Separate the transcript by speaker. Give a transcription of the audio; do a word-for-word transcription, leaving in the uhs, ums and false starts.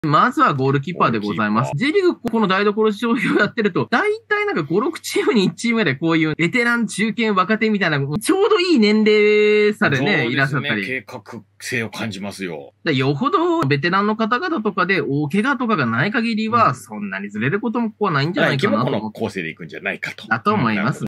Speaker 1: まずはゴールキーパーでございます。J リーグこの台所商標をやってると、だいたいなんかご、ろくチームにいちチームでこういうベテラン、中堅、若手みたいな、ちょうどいい年齢差でね、いらっしゃったり。
Speaker 2: 計画性を感じますよ。
Speaker 1: よほどベテランの方々とかで大怪我とかがない限りは、そんなにずれることもここはないんじゃないかなと。
Speaker 2: この構成でいくんじゃないかと。
Speaker 1: だと思います。